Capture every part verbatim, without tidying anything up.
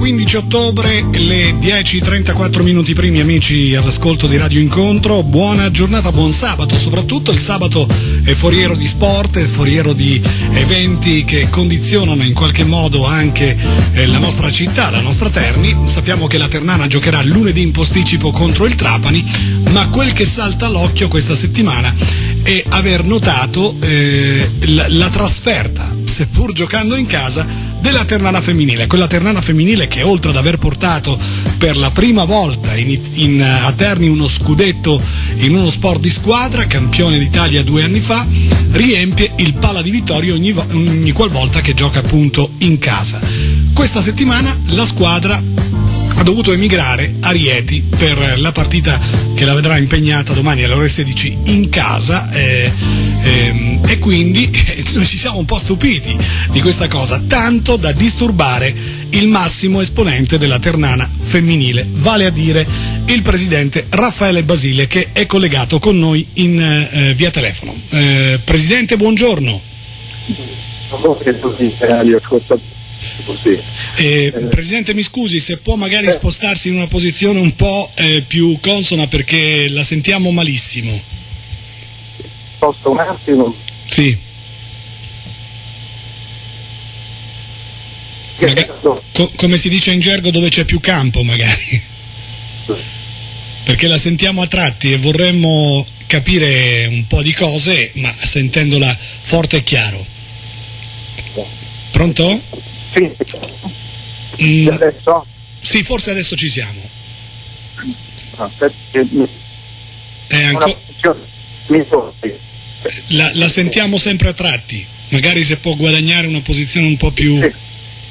quindici ottobre, le dieci e trentaquattro minuti primi, amici all'ascolto di Radio Incontro. Buona giornata, buon sabato. Soprattutto il sabato è foriero di sport, è foriero di eventi che condizionano in qualche modo anche eh, la nostra città, la nostra Terni. Sappiamo che la Ternana giocherà lunedì in posticipo contro il Trapani, ma quel che salta all'occhio questa settimana è aver notato eh, la, la trasferta, seppur giocando in casa, della Ternana femminile, quella Ternana femminile che oltre ad aver portato per la prima volta in, in, a Terni uno scudetto in uno sport di squadra, campione d'Italia due anni fa, riempie il Pala di Vittorio ogni, ogni qualvolta che gioca appunto in casa. Questa settimana la squadra ha dovuto emigrare a Rieti per la partita che la vedrà impegnata domani alle ore sedici in casa eh, eh, e quindi eh, noi ci siamo un po' stupiti di questa cosa, tanto da disturbare il massimo esponente della Ternana femminile, vale a dire il presidente Raffaele Basile, che è collegato con noi in eh, via telefono. Eh, presidente, buongiorno. Eh, Presidente, mi scusi se può magari spostarsi in una posizione un po' eh, più consona, perché la sentiamo malissimo. Sposto un attimo? Sì. Maga- co- come si dice in gergo, dove c'è più campo magari, perché la sentiamo a tratti e vorremmo capire un po' di cose, ma sentendola forte e chiaro. Pronto? Sì. Mm, adesso? sì, forse adesso ci siamo. No, perché È anco- la, la sentiamo sempre a tratti, magari se può guadagnare una posizione un po' più... Sì.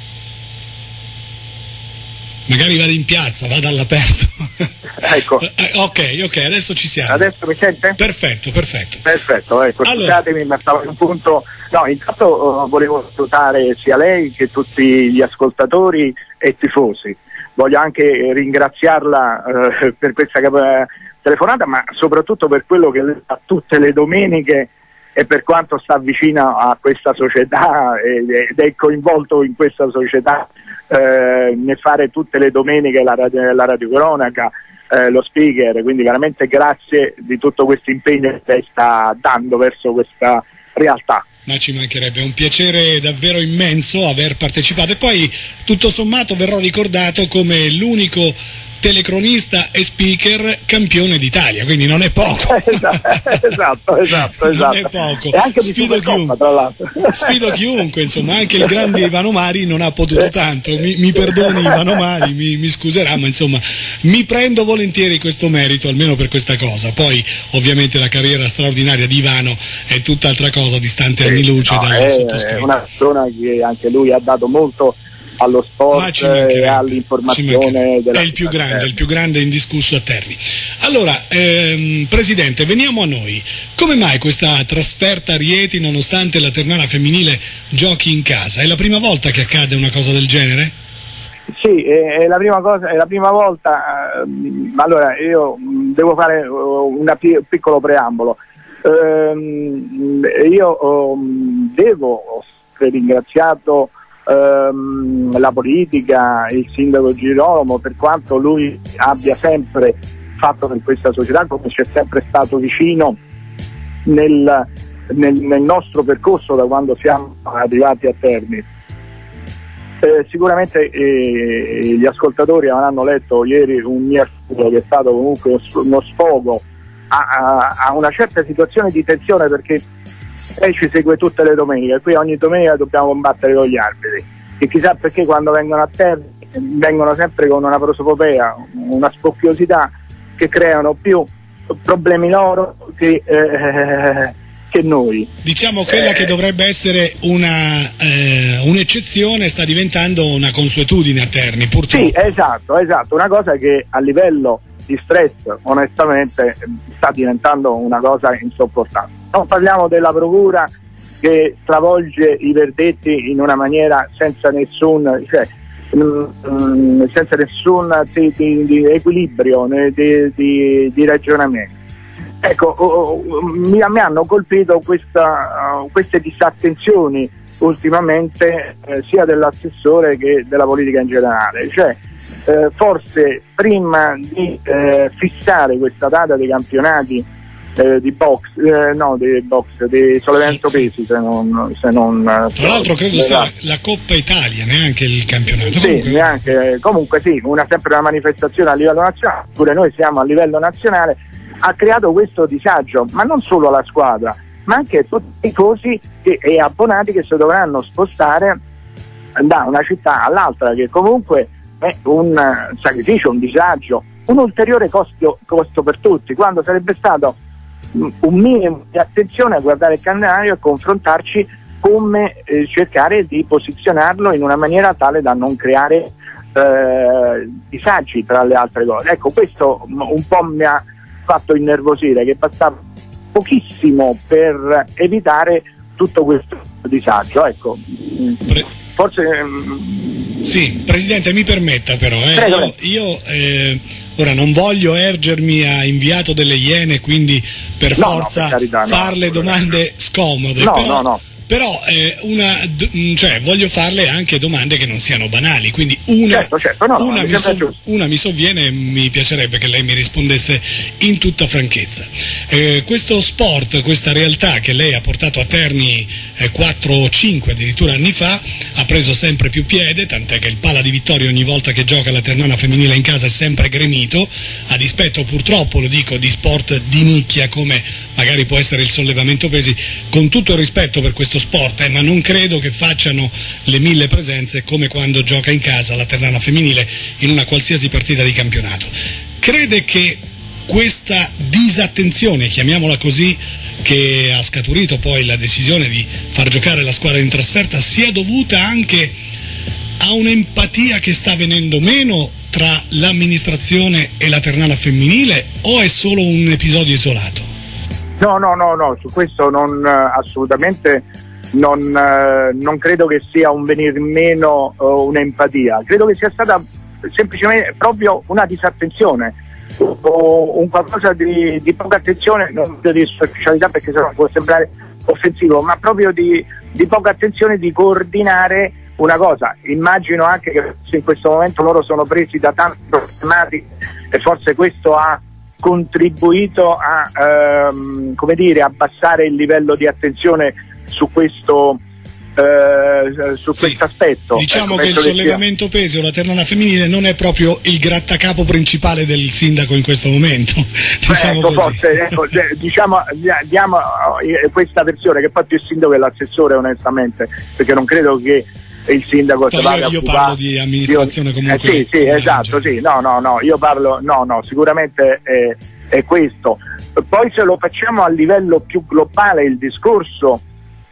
Magari vada in piazza, vada all'aperto. Ecco. eh, ok, ok, adesso ci siamo. Adesso mi sente? Perfetto, perfetto. Perfetto, ecco, Allora. scusatemi, ma stavo in un punto. No, intanto uh, volevo salutare sia lei che tutti gli ascoltatori e tifosi. Voglio anche ringraziarla uh, per questa uh, telefonata, ma soprattutto per quello che lei fa tutte le domeniche e per quanto sta vicino a questa società ed è coinvolto in questa società eh, nel fare tutte le domeniche la, radio, la radiocronaca, eh, lo speaker, quindi veramente grazie di tutto questo impegno che lei sta dando verso questa realtà. Ma ci mancherebbe, è un piacere davvero immenso aver partecipato, e poi tutto sommato verrò ricordato come l'unico telecronista e speaker campione d'Italia, quindi non è poco. esatto, esatto, esatto. Non è poco. E anche di sfido, chiunque, tra l'altro. sfido chiunque, insomma, anche il grande Ivano Mari non ha potuto tanto, mi, mi perdoni Ivano Mari, mi, mi scuserà, ma insomma mi prendo volentieri questo merito, almeno per questa cosa. Poi ovviamente la carriera straordinaria di Ivano è tutt'altra cosa, distante Sì, anni luce no, dalla è, sottoscritta. è una persona che anche lui ha dato molto allo sport e all'informazione della è il più grande, il più grande indiscusso a Terni. Allora, ehm, Presidente, veniamo a noi. Come mai questa trasferta a Rieti nonostante la Ternana femminile giochi in casa? È la prima volta che accade una cosa del genere? Sì, è, è la prima cosa, è la prima volta. Uh, allora, io devo fare uh, un piccolo preambolo. Uh, io uh, devo, ho ringraziato la politica, il sindaco Girolamo, per quanto lui abbia sempre fatto per questa società, come ci è sempre stato vicino nel, nel, nel nostro percorso da quando siamo arrivati a Terni. Eh, sicuramente eh, gli ascoltatori avranno letto ieri un mio articolo che è stato comunque uno sfogo a, a, a una certa situazione di tensione, perché lei ci segue tutte le domeniche, qui ogni domenica dobbiamo combattere con gli arbitri, e chissà perché quando vengono a terra vengono sempre con una prosopopea, una spocchiosità che creano più problemi loro che, eh, che noi. Diciamo quella eh, che dovrebbe essere una, eh, un'eccezione sta diventando una consuetudine a Terni, purtroppo. Sì, esatto, esatto, una cosa che a livello di stress onestamente sta diventando una cosa insopportabile. Non parliamo della procura che stravolge i verdetti in una maniera senza nessun, cioè, mh, senza nessun di, di, di equilibrio, di, di, di ragionamento. Ecco, oh, oh, mi, mi hanno colpito questa, uh, queste disattenzioni ultimamente eh, sia dell'assessore che della politica in generale, cioè eh, forse prima di eh, fissare questa data dei campionati eh, di box, eh, no di box, di sollevamento sì, pesi, se non, se non tra l'altro credo sia la, la Coppa Italia, neanche il campionato. Sì, comunque... neanche, comunque sì, una sempre una manifestazione a livello nazionale, pure noi siamo a livello nazionale, ha creato questo disagio, ma non solo alla squadra, ma anche tutti i tifosi e abbonati che si dovranno spostare da una città all'altra, che comunque è un sacrificio, un disagio, un ulteriore costo, costo per tutti, quando sarebbe stato un minimo di attenzione a guardare il calendario e confrontarci come eh, cercare di posizionarlo in una maniera tale da non creare eh, disagi tra le altre cose. Ecco, questo un po' mi ha fatto innervosire, che bastava pochissimo per evitare tutto questo disagio. Ecco, Pre- forse sì, Presidente, mi permetta però, eh, Prego, io, io eh, ora non voglio ergermi a inviato delle Iene, quindi per no, forza no, per carità, farle no, domande scomode, no, però, no, no. però eh, una, d- cioè, voglio farle anche domande che non siano banali, quindi una, certo, certo, no, una, no, mi, sov- una mi sovviene e mi piacerebbe che lei mi rispondesse in tutta franchezza. Eh, questo sport, questa realtà che lei ha portato a Terni eh, quattro o cinque addirittura anni fa, ha preso sempre più piede, tant'è che il Pala di Vittorio ogni volta che gioca la Ternana femminile in casa è sempre gremito, a dispetto purtroppo, lo dico, di sport di nicchia come magari può essere il sollevamento pesi, con tutto il rispetto per questo sport, eh, ma non credo che facciano le mille presenze come quando gioca in casa la Ternana femminile in una qualsiasi partita di campionato. Crede che questa disattenzione, chiamiamola così, che ha scaturito poi la decisione di far giocare la squadra in trasferta sia dovuta anche a un'empatia che sta venendo meno tra l'amministrazione e la Ternana femminile, o è solo un episodio isolato? No, no, no, no, su questo non assolutamente non, eh, non credo che sia un venir meno uh, un'empatia, credo che sia stata semplicemente proprio una disattenzione, o un qualcosa di, di poca attenzione, non di superficialità perché sennò può sembrare offensivo, ma proprio di, di poca attenzione, di coordinare una cosa. Immagino anche che in questo momento loro sono presi da tante problematiche e forse questo ha contribuito a ehm, come dire, abbassare il livello di attenzione su questo eh, su sì, questo aspetto. Diciamo ecco, che il sollevamento sia... pesi o la Ternana femminile non è proprio il grattacapo principale del sindaco in questo momento. Diciamo ecco, così. forse, ecco, diciamo, diamo questa versione, che poi più il sindaco che l'assessore onestamente, perché non credo che il sindaco poi se vada io a parlo di amministrazione comunque. Eh, sì, sì, esatto, sì, no, no, no, io parlo, no, no, sicuramente è, è questo. Poi se lo facciamo a livello più globale il discorso,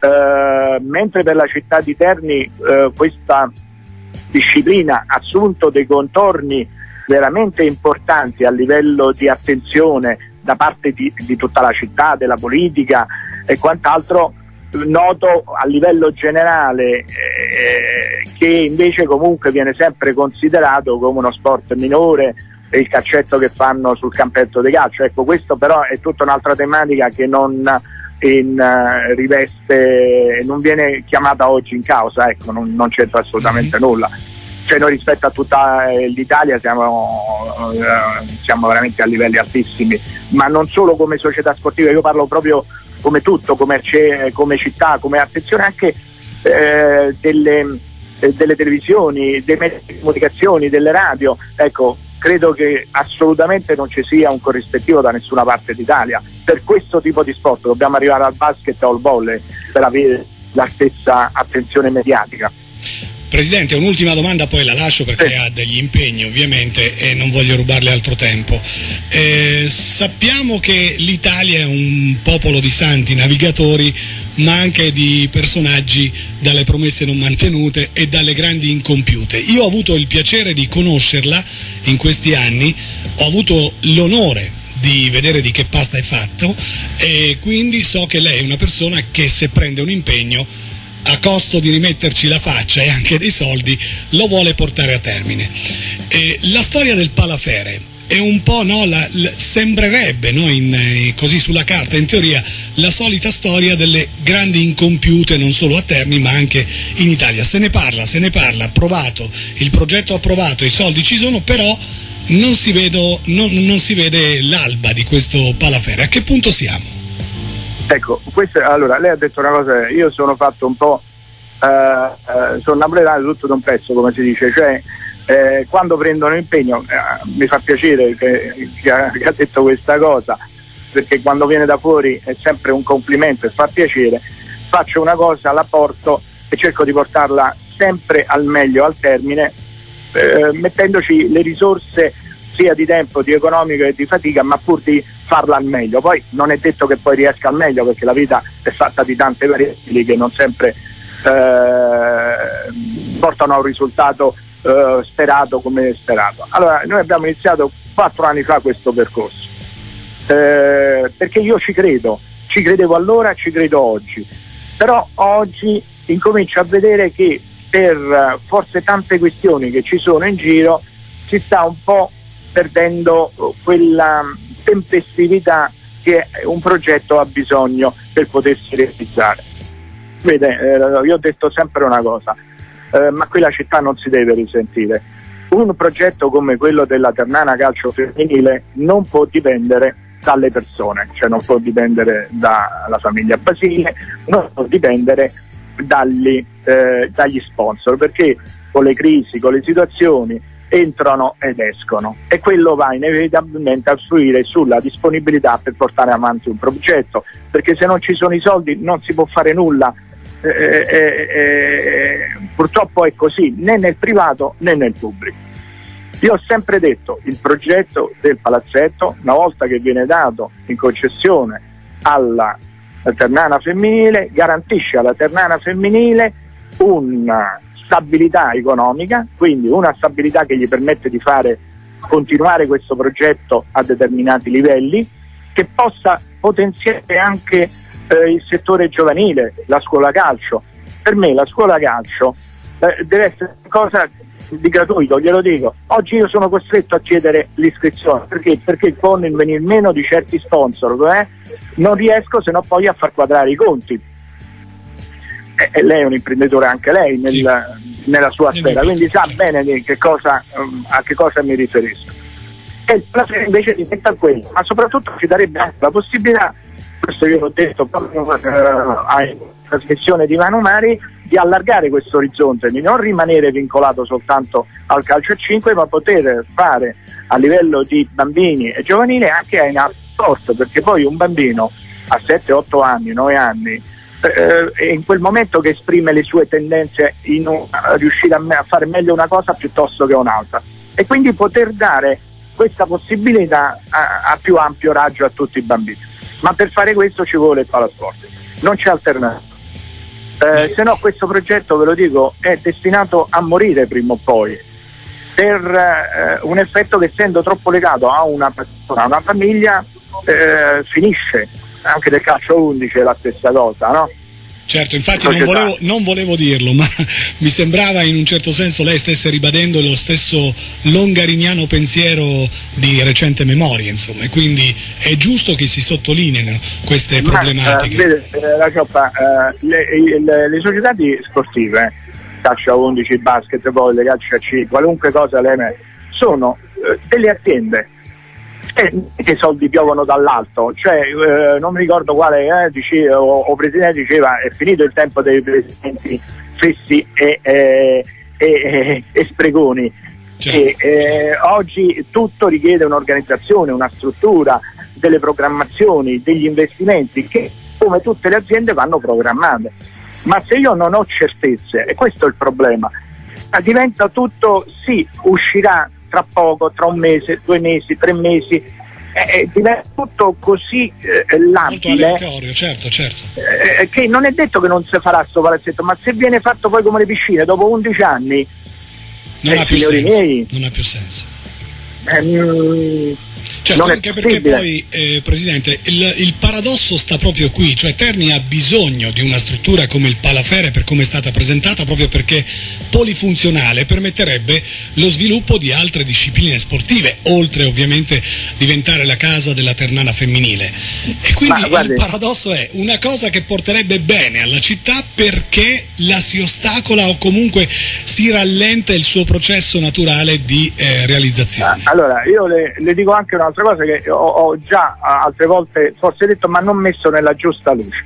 eh, mentre per la città di Terni eh, questa disciplina ha assunto dei contorni veramente importanti a livello di attenzione da parte di, di tutta la città, della politica e quant'altro, noto a livello generale eh, che invece comunque viene sempre considerato come uno sport minore, il calcetto che fanno sul campetto di calcio. Ecco, questo però è tutta un'altra tematica che non in, uh, riveste, non viene chiamata oggi in causa, ecco, non, non c'entra assolutamente mm-hmm. nulla. Cioè noi rispetto a tutta eh, l'Italia siamo, uh, siamo veramente a livelli altissimi, ma non solo come società sportiva, io parlo proprio come tutto, come, come città, come attenzione anche eh, delle, eh, delle televisioni, dei mezzi di comunicazione, delle radio. Ecco, credo che assolutamente non ci sia un corrispettivo da nessuna parte d'Italia per questo tipo di sport. Dobbiamo arrivare al basket o al volley per avere la stessa attenzione mediatica. Presidente, un'ultima domanda, poi la lascio perché sì. ha degli impegni ovviamente e non voglio rubarle altro tempo. Eh, sappiamo che l'Italia è un popolo di santi navigatori, ma anche di personaggi dalle promesse non mantenute e dalle grandi incompiute. Io ho avuto il piacere di conoscerla in questi anni, ho avuto l'onore di vedere di che pasta è fatto e quindi so che lei è una persona che se prende un impegno a costo di rimetterci la faccia e anche dei soldi lo vuole portare a termine. E la storia del Palafere è un po', no, la, la, sembrerebbe, no, in, eh, così sulla carta, in teoria, la solita storia delle grandi incompiute non solo a Terni ma anche in Italia. Se ne parla, se ne parla, approvato, il progetto approvato, i soldi ci sono, però non si, vedo, non, non si vede l'alba di questo palaferro. A che punto siamo? Ecco, questo, allora, lei ha detto una cosa, io sono fatto un po', eh, eh, sono napoletano tutto da un pezzo, come si dice, cioè Eh, quando prendono impegno, eh, mi fa piacere che, che, ha, che ha detto questa cosa, perché quando viene da fuori è sempre un complimento e fa piacere. Faccio una cosa, la porto e cerco di portarla sempre al meglio, al termine, eh, mettendoci le risorse sia di tempo, di economico e di fatica, ma pur di farla al meglio. Poi non è detto che poi riesca al meglio, perché la vita è fatta di tante variabili che non sempre eh, portano a un risultato Uh, sperato come sperato. Allora, noi abbiamo iniziato quattro anni fa questo percorso, eh, perché io ci credo, ci credevo allora, ci credo oggi, però oggi incomincio a vedere che per uh, forse tante questioni che ci sono in giro si sta un po' perdendo uh, quella tempestività che un progetto ha bisogno per potersi realizzare. Vede, eh, io ho detto sempre una cosa, Uh, ma qui la città non si deve risentire. Un progetto come quello della Ternana Calcio Femminile non può dipendere dalle persone, cioè non può dipendere dalla famiglia Basile, non può dipendere dagli, eh, dagli sponsor, perché con le crisi, con le situazioni entrano ed escono, e quello va inevitabilmente a influire sulla disponibilità per portare avanti un progetto, perché se non ci sono i soldi non si può fare nulla. Eh, eh, eh, purtroppo è così, né nel privato né nel pubblico. Io ho sempre detto, il progetto del palazzetto, una volta che viene dato in concessione alla Ternana femminile, garantisce alla Ternana femminile una stabilità economica, quindi una stabilità che gli permette di fare continuare questo progetto a determinati livelli, che possa potenziare anche Eh, il settore giovanile, la scuola calcio. Per me la scuola calcio eh, deve essere cosa di gratuito, glielo dico. Oggi io sono costretto a chiedere l'iscrizione, perché? Perché con il venir meno di certi sponsor eh, non riesco se no poi a far quadrare i conti. E, e lei è un imprenditore anche lei nel, sì. nella sua nel sfera, quindi sa bene di che cosa, um, a che cosa mi riferisco. E la sera invece diventa quello, ma soprattutto ci darebbe anche la possibilità, questo io l'ho detto proprio uh, alla trasmissione di Manu Mari, di allargare questo orizzonte, di non rimanere vincolato soltanto al calcio a cinque, ma poter fare a livello di bambini e giovanili anche in altro sport, perché poi un bambino a sette otto anni, nove anni, eh, è in quel momento che esprime le sue tendenze in un, a riuscire a, me, a fare meglio una cosa piuttosto che un'altra, e quindi poter dare questa possibilità a, a più ampio raggio a tutti i bambini. Ma per fare questo ci vuole il palasport, non c'è alternativa, eh, se no questo progetto, ve lo dico, è destinato a morire prima o poi, per eh, un effetto che, essendo troppo legato a una persona, a una famiglia, eh, finisce. Anche del calcio undici è la stessa cosa, no? Certo, infatti non volevo, non volevo dirlo, ma mi sembrava in un certo senso lei stesse ribadendo lo stesso longariniano pensiero di recente memoria, insomma, e quindi è giusto che si sottolineino queste problematiche. Ma, eh, vede, la Cioppa, eh, le, le, le società di sportive, eh, calcio a undici, basket, volley, calcio a cinque, qualunque cosa le sono eh, delle aziende. Eh, che i soldi piovono dall'alto, cioè eh, non mi ricordo quale eh, dice, o, o presidente diceva è finito il tempo dei presidenti fessi e, e, e, e spreconi. E, eh, oggi tutto richiede un'organizzazione, una struttura, delle programmazioni, degli investimenti che, come tutte le aziende, vanno programmate. Ma se io non ho certezze, e questo è il problema, diventa tutto, sì, uscirà tra poco, tra un mese, due mesi, tre mesi, eh, diventa tutto così eh, labile, certo, certo. Eh, che non è detto che non si farà sto palazzetto, ma se viene fatto poi come le piscine dopo undici anni, non, eh, ha, più signori senso, miei, non ha più senso. ehm, Certo, anche perché poi, eh, Presidente, il, il paradosso sta proprio qui, cioè Terni ha bisogno di una struttura come il Palafere per come è stata presentata, proprio perché polifunzionale permetterebbe lo sviluppo di altre discipline sportive, oltre ovviamente diventare la casa della Ternana femminile. E quindi il paradosso è una cosa che porterebbe bene alla città perché la si ostacola o comunque si rallenta il suo processo naturale di eh, realizzazione. Allora, io le, le dico anche un'altra cosa che ho, ho già altre volte forse detto, ma non messo nella giusta luce.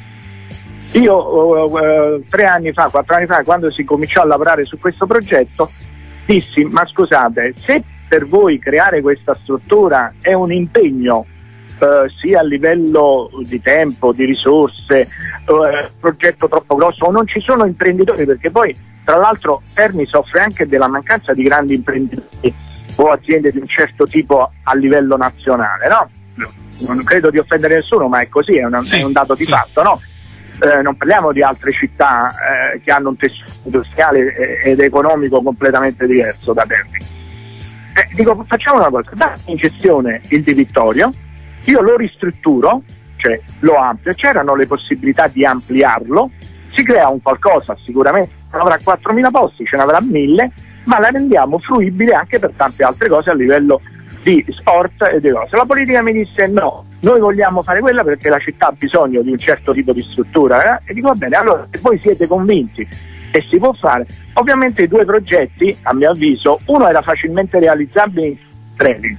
Io uh, tre anni fa, quattro anni fa, quando si cominciò a lavorare su questo progetto, dissi: ma scusate, se per voi creare questa struttura è un impegno uh, sia a livello di tempo, di risorse, uh, progetto troppo grosso, o non ci sono imprenditori, perché poi tra l'altro Terni soffre anche della mancanza di grandi imprenditori o aziende di un certo tipo a livello nazionale, no? Non credo di offendere nessuno, ma è così, è, una, sì, è un dato di sì. fatto, no? Eh, non parliamo di altre città eh, che hanno un tessuto industriale ed economico completamente diverso da Terni. Eh, dico, facciamo una cosa, date in gestione il Di Vittorio, io lo ristrutturo, cioè lo amplio, c'erano le possibilità di ampliarlo, si crea un qualcosa, sicuramente non avrà quattromila posti, ce ne avrà mille, ma la rendiamo fruibile anche per tante altre cose a livello di sport e di cose. La politica mi disse: no, noi vogliamo fare quella perché la città ha bisogno di un certo tipo di struttura, eh? E dico: va bene, allora se voi siete convinti e si può fare. Ovviamente i due progetti, a mio avviso, uno era facilmente realizzabile in treni,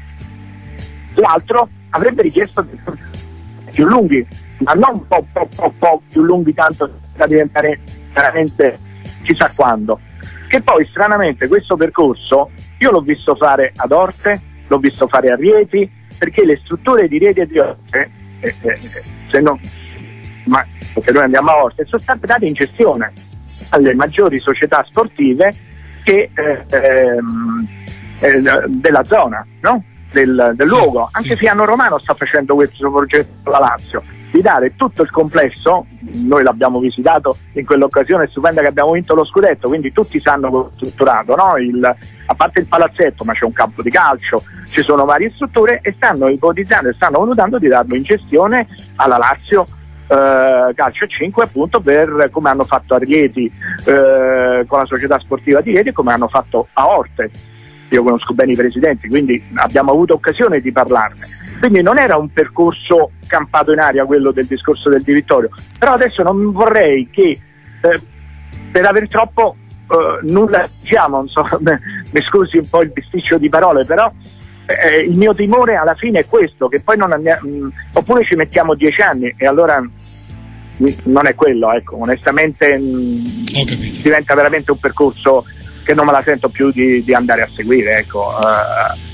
l'altro avrebbe richiesto più lunghi, ma non un po', po', po', po' più lunghi tanto da diventare veramente chissà quando. Che poi stranamente questo percorso io l'ho visto fare ad Orte, l'ho visto fare a Rieti, perché le strutture di Rieti e di Orte, eh, eh, se non, ma perché noi andiamo a Orte, sono state date in gestione alle maggiori società sportive che, eh, ehm, eh, della zona, no? del, del sì, luogo. Anche sì. Fiano Romano sta facendo questo progetto alla Lazio, di dare tutto il complesso. Noi l'abbiamo visitato in quell'occasione stupenda che abbiamo vinto lo scudetto, quindi tutti sanno come è strutturato, no? il, a parte il palazzetto, ma c'è un campo di calcio, ci sono varie strutture e stanno ipotizzando e stanno valutando di darlo in gestione alla Lazio eh, Calcio cinque, appunto, per come hanno fatto a Rieti eh, con la società sportiva di Rieti e come hanno fatto a Orte. Io conosco bene i presidenti, quindi abbiamo avuto occasione di parlarne. Quindi non era un percorso campato in aria quello del discorso del Di Vittorio, però adesso non vorrei che eh, per aver troppo eh, nulla diciamo, non so, mi scusi un po' il bisticcio di parole, però eh, il mio timore alla fine è questo, che poi non andiamo, mh, oppure ci mettiamo dieci anni e allora mh, non è quello, ecco, onestamente mh, diventa veramente un percorso che non me la sento più di, di andare a seguire, ecco. Uh,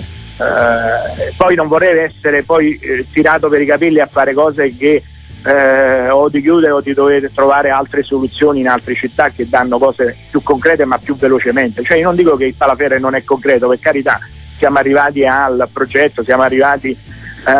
Uh, poi non vorrei essere poi eh, tirato per i capelli a fare cose che eh, o di chiudere o di dover trovare altre soluzioni in altre città che danno cose più concrete ma più velocemente. Cioè io non dico che il Palafere non è concreto, per carità, siamo arrivati al progetto, siamo arrivati uh,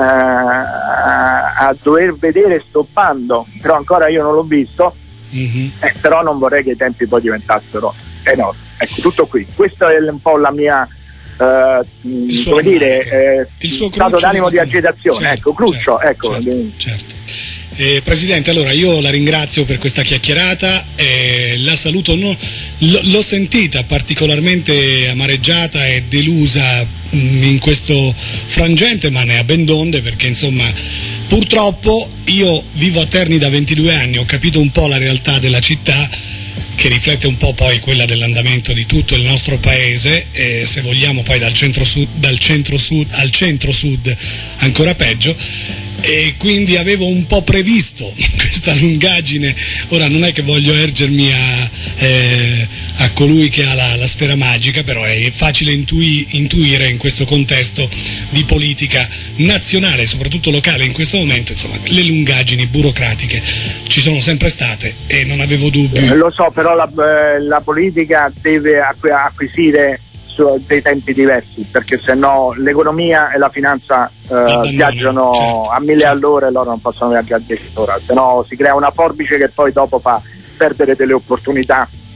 a, a dover vedere stoppando, però ancora io non l'ho visto, mm-hmm. eh, però non vorrei che i tempi poi diventassero enormi. Ecco, tutto qui, questa è un po' la mia Uh, come dire, eh, il suo stato d'animo di agitazione, certo, ecco, cruccio, certo, ecco. Certo, certo. Eh, Presidente, allora io la ringrazio per questa chiacchierata, eh, la saluto, no, l- l'ho sentita particolarmente amareggiata e delusa mh, in questo frangente, ma ne ha ben donde, perché insomma purtroppo io vivo a Terni da ventidue anni, ho capito un po' la realtà della città, che riflette un po' poi quella dell'andamento di tutto il nostro paese, e se vogliamo poi dal centro-sud, dal centro-sud al centro-sud ancora peggio, e quindi avevo un po' previsto questa lungaggine. Ora non è che voglio ergermi a, eh, a colui che ha la, la sfera magica, però è facile intui, intuire in questo contesto di politica nazionale, soprattutto locale in questo momento, insomma, le lungaggini burocratiche ci sono sempre state e non avevo dubbi. Eh, lo so, però la, eh, la politica deve acqu- acquisire dei tempi diversi, perché se no l'economia e la finanza eh, viaggiano certo, a mille certo. all'ora e loro non possono viaggiare a dieci ore, se no si crea una forbice che poi dopo fa perdere delle opportunità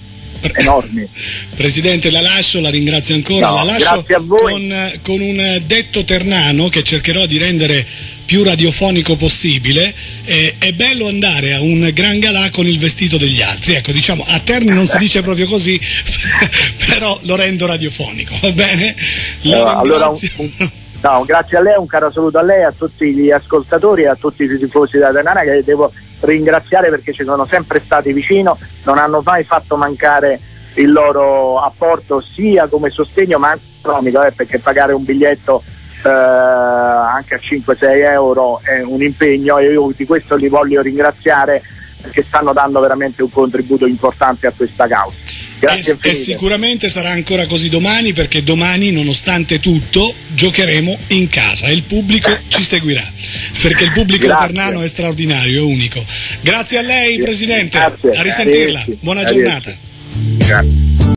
enormi. Presidente, la lascio, la ringrazio ancora, no, la lascio grazie a voi. Con, con un detto ternano che cercherò di rendere più radiofonico possibile. Eh, è bello andare a un gran galà con il vestito degli altri, ecco, diciamo, a Terni non si dice proprio così, però lo rendo radiofonico, va bene? La no, allora un, un, no, grazie a lei, un caro saluto a lei, a tutti gli ascoltatori e a tutti i tifosi della Ternana, che devo ringraziare perché ci sono sempre stati vicino, non hanno mai fatto mancare il loro apporto sia come sostegno ma anche economico, eh, perché pagare un biglietto eh, anche a cinque sei euro è un impegno, e io di questo li voglio ringraziare perché stanno dando veramente un contributo importante a questa causa. Grazie e, e sicuramente sarà ancora così domani, perché domani, nonostante tutto, giocheremo in casa e il pubblico ci seguirà, perché il pubblico ternano è straordinario, è unico. Grazie a lei, Presidente, Grazie. a risentirla, buona giornata. Grazie.